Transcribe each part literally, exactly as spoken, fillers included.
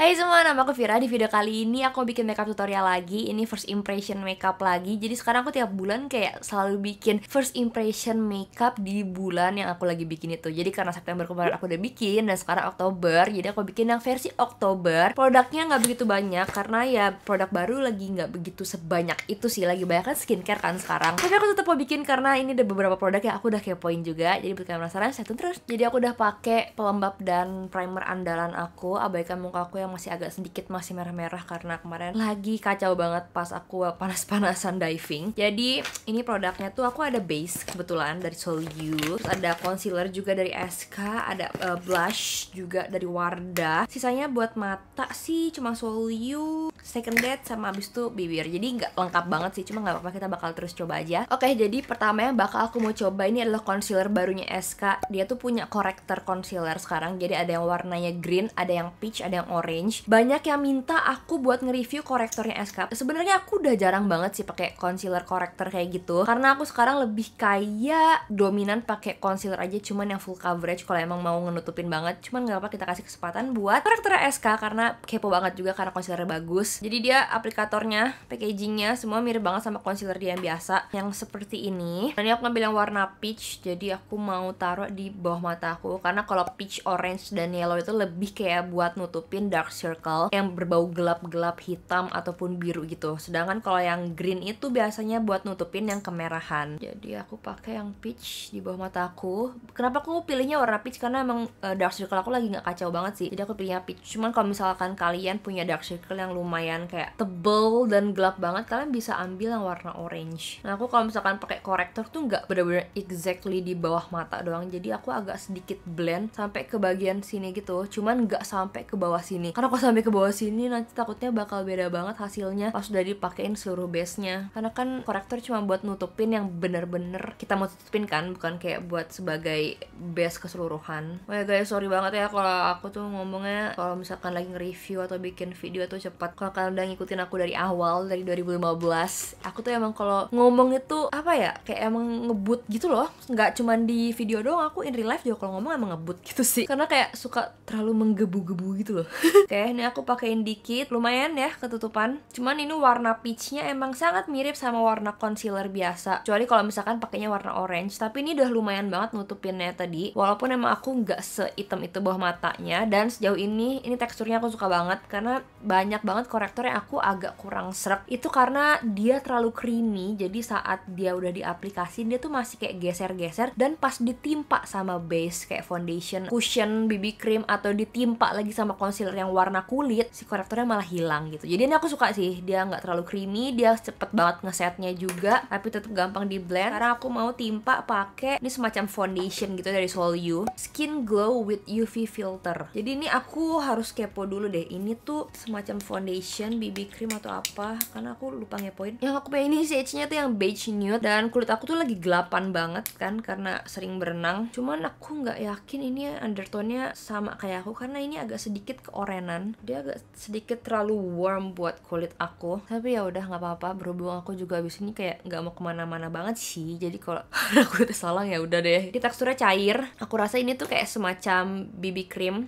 Hai semua, nama aku Vira. Di video kali ini aku bikin makeup tutorial lagi. Ini first impression makeup lagi. Jadi sekarang aku tiap bulan kayak selalu bikin first impression makeup di bulan yang aku lagi bikin itu. Jadi karena September kemarin aku udah bikin dan sekarang Oktober, jadi aku bikin yang versi Oktober. Produknya nggak begitu banyak karena ya produk baru lagi nggak begitu sebanyak itu sih. Lagi banyak kan skincare kan sekarang. Tapi aku tetap mau bikin karena ini ada beberapa produk yang aku udah kepoin juga. Jadi buat kalian penasaran, stay tune terus. Jadi aku udah pakai pelembab dan primer andalan aku. Abaikan muka aku yang masih agak sedikit masih merah-merah karena kemarin lagi kacau banget pas aku panas-panasan diving. Jadi ini produknya tuh aku ada base kebetulan dari Sol You, terus ada concealer juga dari S K, ada uh, blush juga dari Wardah. Sisanya buat mata sih cuma Sol You, Second Date sama abis itu bibir. Jadi nggak lengkap banget sih, cuma nggak apa-apa, kita bakal terus coba aja. Oke, jadi pertama yang bakal aku mau coba ini adalah concealer barunya S K. Dia tuh punya corrector concealer sekarang. Jadi ada yang warnanya green, ada yang peach, ada yang orange. Banyak yang minta aku buat nge-review korektornya S K. Sebenarnya aku udah jarang banget sih pakai concealer korektor kayak gitu, karena aku sekarang lebih kayak dominan pakai concealer aja, cuman yang full coverage kalau emang mau ngenutupin banget. Cuman nggak apa, kita kasih kesempatan buat korektor S K karena kepo banget juga karena concealer bagus. Jadi dia aplikatornya, packagingnya semua mirip banget sama concealer dia yang biasa, yang seperti ini. Dan ini aku ngambil yang warna peach, jadi aku mau taruh di bawah mata aku karena kalau peach, orange, dan yellow itu lebih kayak buat nutupin dark circle yang berbau gelap-gelap hitam ataupun biru gitu. Sedangkan kalau yang green itu biasanya buat nutupin yang kemerahan. Jadi aku pakai yang peach di bawah mata aku. Kenapa aku pilihnya warna peach? Karena emang uh, dark circle aku lagi nggak kacau banget sih. Jadi aku pilihnya peach. Cuman kalau misalkan kalian punya dark circle yang lumayan kayak tebel dan gelap banget, kalian bisa ambil yang warna orange. Nah aku kalau misalkan pakai korektor tuh nggak bener-bener exactly di bawah mata doang. Jadi aku agak sedikit blend sampai ke bagian sini gitu. Cuman nggak sampai ke bawah sini. Karena kalau sampai ke bawah sini nanti takutnya bakal beda banget hasilnya pas udah dipakein seluruh base-nya. Karena kan korektor cuma buat nutupin yang bener-bener kita mau tutupin kan, bukan kayak buat sebagai base keseluruhan. Oh ya guys, sorry banget ya kalau aku tuh ngomongnya kalau misalkan lagi nge-review atau bikin video tuh cepat. Kalau kalian udah ngikutin aku dari awal, dari dua ribu lima belas, aku tuh emang kalau ngomong itu apa ya, kayak emang ngebut gitu loh. Nggak cuman di video doang, aku in real life juga kalau ngomong emang ngebut gitu sih. Karena kayak suka terlalu menggebu-gebu gitu loh. Oke, ini aku pakein dikit, lumayan ya ketutupan. Cuman ini warna peachnya emang sangat mirip sama warna concealer biasa, kecuali kalau misalkan pakainya warna orange. Tapi ini udah lumayan banget nutupinnya tadi, walaupun emang aku nggak sehitam itu bawah matanya. Dan sejauh ini, ini teksturnya aku suka banget karena banyak banget korektor yang aku agak kurang sreg. Itu karena dia terlalu creamy, jadi saat dia udah diaplikasi dia tuh masih kayak geser-geser, dan pas ditimpa sama base kayak foundation, cushion, B B cream, atau ditimpa lagi sama concealer yang warna kulit, si korektornya malah hilang gitu. Jadi ini aku suka sih, dia nggak terlalu creamy, dia cepet banget ngesetnya juga, tapi tetap gampang di blend. Karena aku mau timpa pakai ini semacam foundation gitu dari Sol You, Skin Glow with U V Filter. Jadi ini aku harus kepo dulu deh, ini tuh semacam foundation, B B cream atau apa, karena aku lupa ngepoin. Yang aku pengen ini shade-nya tuh yang beige nude, dan kulit aku tuh lagi gelapan banget kan karena sering berenang. Cuman aku nggak yakin ini undertone-nya sama kayak aku karena ini agak sedikit keorenan, dia agak sedikit terlalu warm buat kulit aku. Tapi ya udah nggak apa-apa, berhubung aku juga abis ini kayak nggak mau kemana-mana banget sih. Jadi kalau aku udah salah ya udah deh. Di teksturnya cair, aku rasa ini tuh kayak semacam B B cream,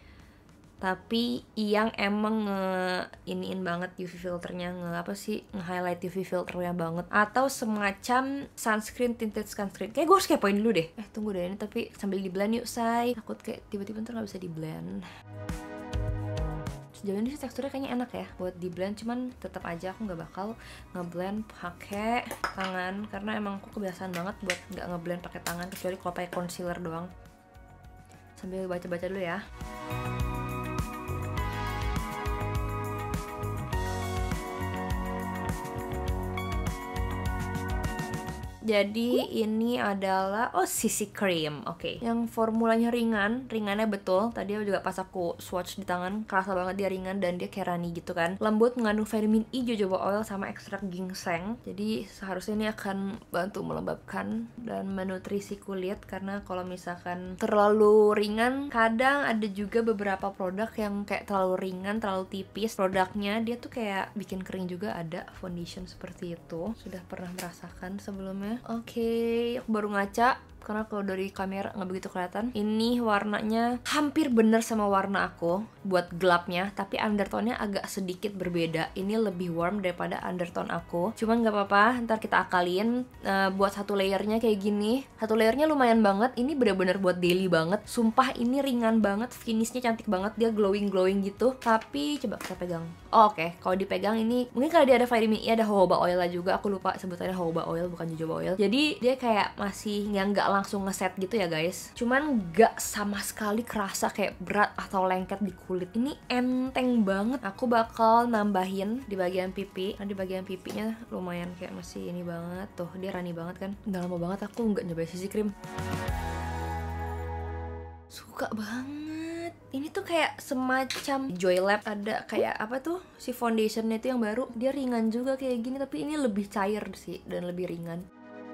tapi yang emang nge iniin banget U V filternya, nge apa sih, nge-highlight U V filternya banget, atau semacam sunscreen, tinted sunscreen. Kayak gue harus kepoin dulu deh. Eh tunggu deh, ini tapi sambil di blend yuk say. Takut kayak tiba-tiba ntar gak bisa di blend. Sejauh ini sih teksturnya kayaknya enak ya buat di blend, cuman tetap aja aku nggak bakal ngeblend pakai tangan karena emang aku kebiasaan banget buat nggak ngeblend pakai tangan, kecuali kalau pakai concealer doang. Sambil baca-baca dulu ya. Jadi ini adalah oh C C cream, oke. Okay. Yang formulanya ringan, ringannya betul. Tadi juga pas aku swatch di tangan, kerasa banget dia ringan dan dia kayak runny gitu kan. Lembut, mengandung vitamin E, jojoba oil, sama ekstrak ginseng. Jadi seharusnya ini akan bantu melembabkan dan menutrisi kulit. Karena kalau misalkan terlalu ringan, kadang ada juga beberapa produk yang kayak terlalu ringan, terlalu tipis. Produknya dia tuh kayak bikin kering juga, ada foundation seperti itu. Sudah pernah merasakan sebelumnya. Oke, okay, aku baru ngaca. karena kalau dari kamera nggak begitu kelihatan. Ini warnanya hampir bener sama warna aku buat gelapnya, tapi undertone-nya agak sedikit berbeda. Ini lebih warm daripada undertone aku. Cuman nggak apa-apa, ntar kita akalin. uh, buat satu layernya kayak gini. Satu layernya lumayan banget. Ini bener-bener buat daily banget. Sumpah ini ringan banget, finishnya cantik banget, dia glowing glowing gitu. Tapi coba kita pegang. Oh, oke, okay. Kalau dipegang ini mungkin kalau dia ada vitamin E, ada jojoba oil juga. Aku lupa sebutannya jojoba oil, bukan jojoba oil. Jadi dia kayak masih yang nggak langsung ngeset gitu ya guys. Cuman nggak sama sekali kerasa kayak berat atau lengket di kulit. Ini enteng banget. Aku bakal nambahin di bagian pipi. Nah, di bagian pipinya lumayan kayak masih ini banget. Tuh, dia runny banget kan. Udah lama banget aku nggak nyoba C C cream. Suka banget. Ini tuh kayak semacam Joylab. Ada kayak apa tuh, si foundationnya itu yang baru. Dia ringan juga kayak gini, tapi ini lebih cair sih dan lebih ringan.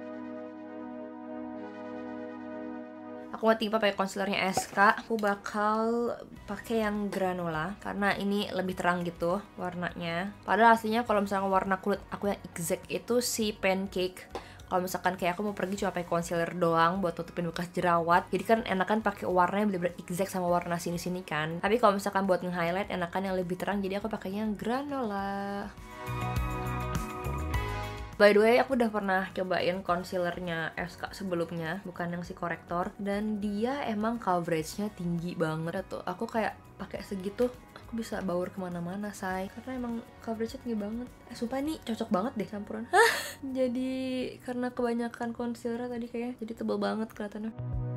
Aku mau tipe pakai concealernya S K. Aku bakal pakai yang granola karena ini lebih terang gitu warnanya. Padahal aslinya kalau misalnya warna kulit aku yang exact itu si pancake. Kalau misalkan kayak aku mau pergi cuma pakai concealer doang buat tutupin bekas jerawat, jadi kan enakan pakai warna yang bener-bener exact sama warna sini-sini kan. Tapi kalau misalkan buat nge-highlight enakan yang lebih terang, jadi aku pakainya yang granola. By the way, aku udah pernah cobain concealernya S K sebelumnya, bukan yang si korektor, dan dia emang coveragenya tinggi banget tuh. Aku kayak pakai segitu aku bisa baur kemana-mana say, karena emang coveragenya tinggi banget. Eh, sumpah nih cocok banget deh campuran. Jadi karena kebanyakan concealer tadi kayaknya jadi tebel banget kelihatannya.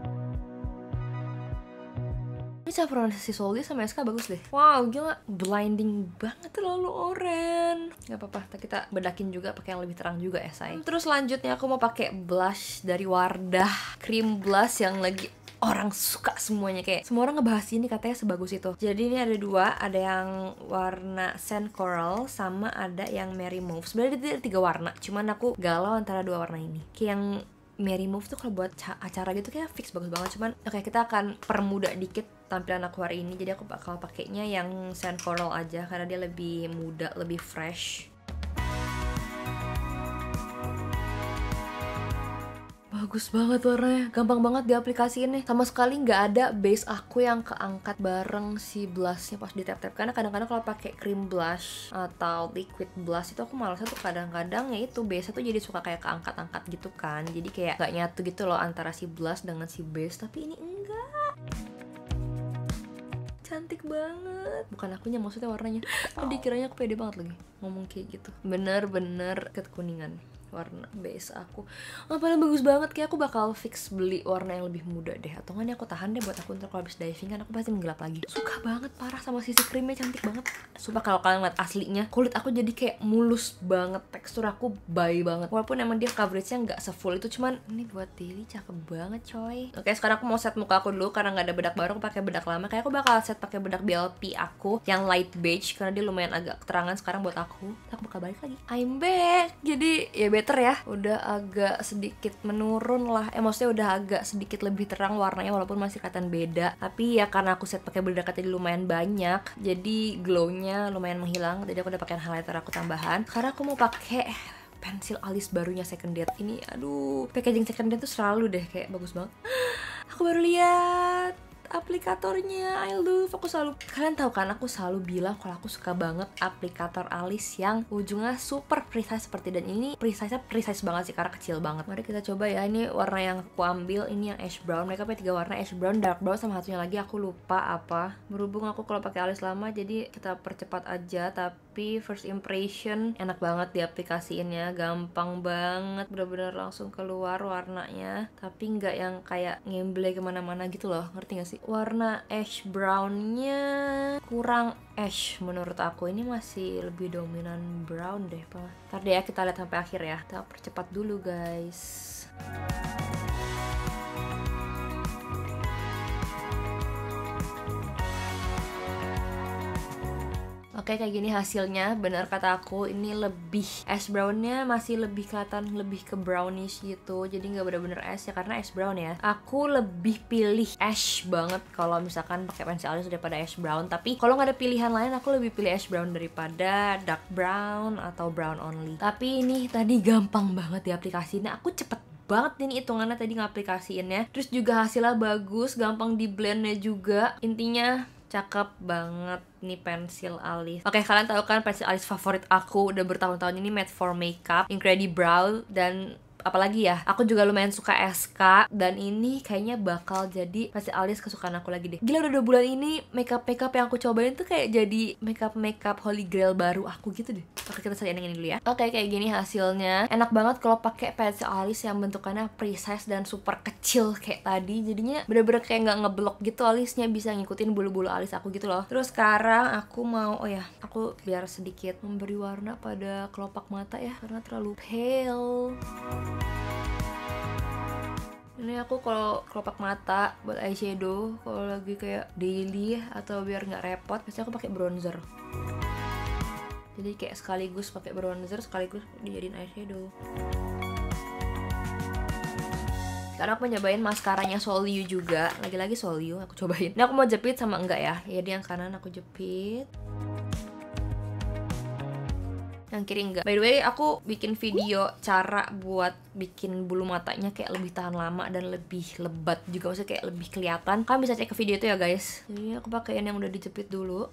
Ini campuran si Soldi sama S K bagus deh. Wow, gila, blinding banget, terlalu oren. Gak apa-apa, kita bedakin juga pakai yang lebih terang juga ya say. Terus selanjutnya aku mau pakai blush dari Wardah, cream blush yang lagi orang suka semuanya, kayak semua orang ngebahas ini katanya sebagus itu. Jadi ini ada dua, ada yang warna sand coral sama ada yang Merry Mauve. Sebenarnya ada tiga warna, cuman aku galau antara dua warna ini. Kayak yang Merry Mauve tuh kalau buat acara gitu kayak fix bagus banget, cuman oke okay, kita akan permudah dikit tampilan aku hari ini. Jadi aku bakal pakainya yang sand coral aja karena dia lebih muda, lebih fresh. Bagus banget warnanya, gampang banget diaplikasiin nih. Sama sekali nggak ada base aku yang keangkat bareng si blushnya pas di tap-tap. Karena kadang-kadang kalau pakai cream blush atau liquid blush itu aku malasnya tuh kadang-kadang ya itu base tuh jadi suka kayak keangkat-angkat gitu kan. Jadi kayak nggak nyatu gitu loh antara si blush dengan si base. Tapi ini enggak. Cantik banget. Bukan akunya, maksudnya warnanya. Oh, dikiranya aku pede banget lagi ngomong kayak gitu. Bener-bener kekuningan warna base aku. Oh, paling bagus banget. Kayak aku bakal fix beli warna yang lebih muda deh. Atau nggak nih aku tahan deh buat aku ntar kalau habis diving kan aku pasti menggelap lagi. Suka banget, parah sama sisi krimnya, cantik banget. Sumpah kalau kalian lihat aslinya, kulit aku jadi kayak mulus banget. Tekstur aku baik banget. Walaupun emang dia coveragenya nggak sefull itu, cuman ini buat daily cakep banget coy. Oke, sekarang aku mau set muka aku dulu karena nggak ada bedak baru. Aku pakai bedak lama. Kayak aku bakal set pakai bedak B L P aku yang light beige karena dia lumayan agak keterangan sekarang buat aku. Aku bakal balik lagi. I'm back. Jadi ya better ya, udah agak sedikit menurun lah. Eh maksudnya udah agak sedikit lebih terang warnanya walaupun masih kelihatan beda. Tapi ya karena aku set pakai bedak tadi lumayan banyak, jadi glownya lumayan menghilang. Jadi aku udah pakai highlighter aku tambahan. Karena aku mau pakai pensil alis barunya Second Date ini. Aduh, packaging Second Date tuh selalu deh kayak bagus banget. Aku baru lihat aplikatornya, I love. Aku selalu, kalian tahu kan aku selalu bilang kalau aku suka banget aplikator alis yang ujungnya super precise seperti, dan ini precise-nya precise banget sih karena kecil banget. Mari kita coba ya. Ini warna yang aku ambil, ini yang ash brown. Mereka punya tiga warna, ash brown, dark brown, sama satunya lagi aku lupa apa. Berhubung aku kalau pakai alis lama jadi kita percepat aja. Tapi first impression enak banget diaplikasiinnya, gampang banget, bener-bener langsung keluar warnanya. Tapi nggak yang kayak ngemble kemana-mana gitu loh, ngerti gak sih? Warna ash brownnya kurang ash menurut aku. Ini masih lebih dominan brown deh pak. Ntar deh ya, kita lihat sampai akhir ya. Kita percepat dulu guys. Oke, kayak gini hasilnya. Bener kata aku, ini lebih ash brownnya masih lebih kelihatan lebih ke brownish gitu. Jadi nggak bener-bener ash ya karena ash brown ya. Aku lebih pilih ash banget kalau misalkan pakai pensil alis daripada ash brown. Tapi kalau nggak ada pilihan lain, aku lebih pilih ash brown daripada dark brown atau brown only. Tapi ini tadi gampang banget diaplikasinya. Aku cepet banget ini hitungannya tadi ngaplikasiinnya. Terus juga hasilnya bagus, gampang di blendnya juga. Intinya cakep banget nih pensil alis. Oke, kalian tahu kan pensil alis favorit aku udah bertahun-tahun ini Matte for Makeup Incredibrow. Dan apalagi ya, aku juga lumayan suka S K, dan ini kayaknya bakal jadi pensil alis kesukaan aku lagi deh. Gila, udah dua bulan ini makeup makeup yang aku cobain tuh kayak jadi makeup makeup holy grail baru aku gitu deh. Oke, kita saling ini dulu ya. Oke, kayak gini hasilnya. Enak banget kalau pakai pensil alis yang bentukannya precise dan super kecil kayak tadi. Jadinya bener-bener kayak nggak ngeblok gitu alisnya, bisa ngikutin bulu-bulu alis aku gitu loh. Terus sekarang aku mau, oh ya, aku biar sedikit memberi warna pada kelopak mata ya, karena terlalu pale. Ini aku kalau kelopak mata buat eyeshadow, kalau lagi kayak daily atau biar nggak repot, pasti aku pakai bronzer. Jadi kayak sekaligus pakai bronzer, sekaligus dijadiin eyeshadow. Sekarang aku nyobain maskaranya Solyu juga. Lagi-lagi Solyu aku cobain. Ini aku mau jepit sama enggak ya? Jadi yang kanan aku jepit, yang kiri enggak. By the way, aku bikin video cara buat bikin bulu matanya kayak lebih tahan lama dan lebih lebat juga, maksudnya kayak lebih kelihatan. Kalian bisa cek ke video itu ya guys. Jadi aku pakein yang udah dijepit dulu.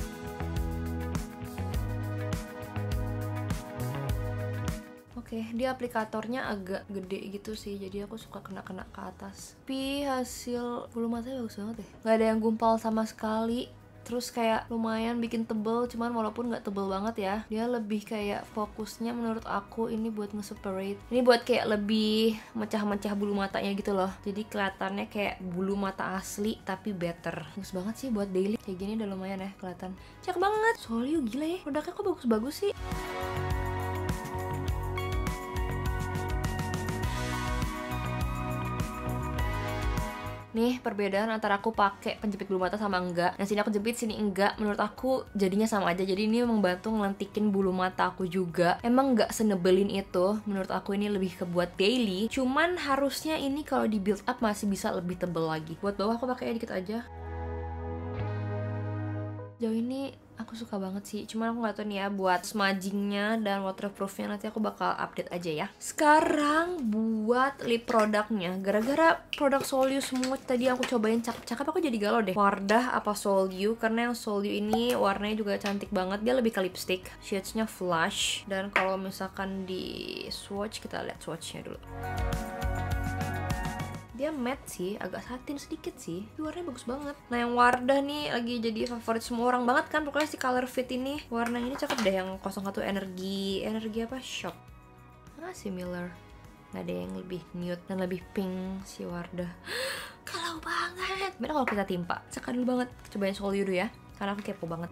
Oke, dia aplikatornya agak gede gitu sih, jadi aku suka kena-kena ke atas. Tapi hasil bulu matanya bagus banget deh. Gak ada yang gumpal sama sekali. Terus kayak lumayan bikin tebel, cuman walaupun nggak tebel banget ya, dia lebih kayak fokusnya menurut aku ini buat nge-separate. Ini buat kayak lebih mecah-mecah bulu matanya gitu loh. Jadi kelihatannya kayak bulu mata asli tapi better. Bagus banget sih buat daily. Kayak gini udah lumayan ya kelihatan. Cakep banget. Solyu gila ya, produknya kok bagus-bagus sih. Nih perbedaan antara aku pakai penjepit bulu mata sama enggak. Yang sini aku jepit, sini enggak. Menurut aku jadinya sama aja. Jadi ini membantu ngelantikin bulu mata aku juga. Emang enggak senebelin itu. Menurut aku ini lebih ke buat daily. Cuman harusnya ini kalau di build up masih bisa lebih tebel lagi. Buat bawah aku pakainya dikit aja. Jauh ini aku suka banget sih, cuman aku gak tahu nih ya buat smudgingnya dan waterproofnya nanti aku bakal update aja ya. Sekarang buat lip produknya, gara-gara produk Solyu semua tadi aku cobain cakep-cakep, aku jadi galau deh Wardah apa Solyu, karena yang Solyu ini warnanya juga cantik banget. Dia lebih ke lipstick, shadesnya flush, dan kalau misalkan di swatch, kita lihat swatchnya dulu. Dia matte sih, agak satin sedikit sih, warnanya bagus banget. Nah yang Wardah nih lagi jadi favorit semua orang banget kan, pokoknya si Color Fit ini. Warna ini cakep deh, yang nol satu energi, energi apa? Shop. Ah, similar. Nggak ada yang lebih nude dan lebih pink si Wardah. Kalau banget. Bener kalau kita timpa, sekadul banget. Cobain Solyu dulu ya, karena aku kepo banget.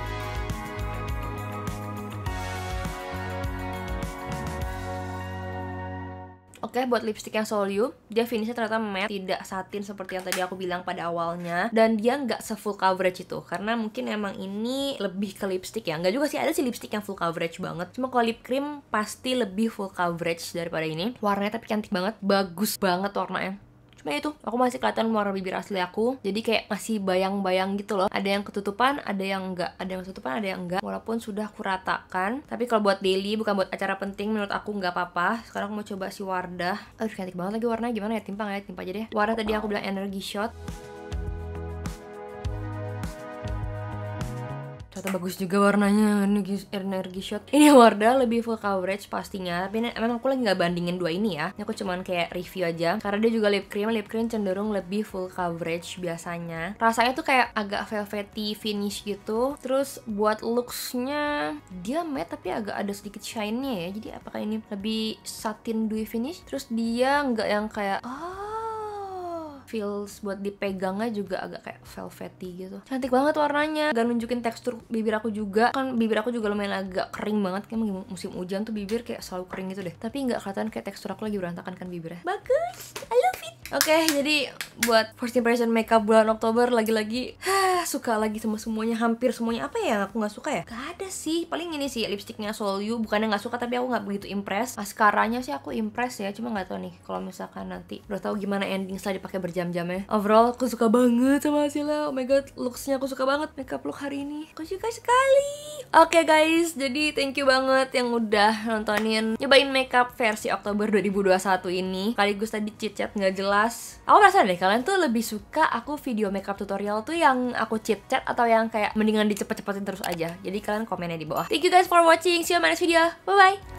Oke, buat lipstick yang Solyu, dia finishnya ternyata matte, tidak satin seperti yang tadi aku bilang pada awalnya. Dan dia nggak se-full coverage itu, karena mungkin emang ini lebih ke lipstick ya. Nggak juga sih, ada sih lipstick yang full coverage banget. Cuma kalau lip cream pasti lebih full coverage daripada ini. Warnanya tapi cantik banget, bagus banget warnanya. Cuma itu, aku masih kelihatan warna bibir asli aku. Jadi kayak masih bayang-bayang gitu loh. Ada yang ketutupan, ada yang enggak. Ada yang ketutupan, ada yang enggak. Walaupun sudah kuratakan. Tapi kalau buat daily, bukan buat acara penting, menurut aku nggak apa-apa. Sekarang aku mau coba si Wardah. Aduh, cantik banget lagi warnanya. Gimana ya? Timpang ya? Timpa aja deh. Wardah tadi aku bilang Energy Shot. Ternyata bagus juga warnanya, energi, energi shot. Ini Wardah lebih full coverage pastinya, tapi ini, emang aku lagi nggak bandingin dua ini ya. Ini aku cuman kayak review aja, karena dia juga lip cream. Lip cream cenderung lebih full coverage biasanya. Rasanya tuh kayak agak velvety finish gitu. Terus buat looksnya dia matte tapi agak ada sedikit shine-nya ya. Jadi apakah ini lebih satin dewy finish? Terus dia nggak yang kayak ah feels buat dipegangnya juga agak kayak velvety gitu. Cantik banget warnanya. Gak nunjukin tekstur bibir aku juga. Kan bibir aku juga lumayan agak kering banget. Kayak musim hujan tuh bibir kayak selalu kering gitu deh. Tapi nggak kelihatan kayak tekstur aku lagi berantakan kan bibirnya. Bagus, I love it. Oke, okay, jadi buat first impression makeup bulan Oktober lagi-lagi suka lagi sama semuanya, hampir semuanya. Apa ya yang aku nggak suka ya? Gak ada sih. Paling ini sih lipsticknya Solyu. Bukannya nggak suka tapi aku nggak begitu impress. Maskaranya sih aku impress ya. Cuma nggak tahu nih kalau misalkan nanti udah tahu gimana ending setelah dipakai berjam-jamnya. Overall aku suka banget sama hasilnya. Oh my god, looksnya aku suka banget. Makeup look hari ini aku suka sekali. Oke guys, jadi thank you banget yang udah nontonin nyobain makeup versi Oktober dua ribu dua puluh satu ini. Sekaligus tadi chit-chat nggak jelas. Aku penasaran deh, kalian tuh lebih suka aku video makeup tutorial tuh yang aku chit-chat atau yang kayak mendingan dicepet-cepetin terus aja. Jadi kalian komennya di bawah. Thank you guys for watching, see you on my next video, bye bye.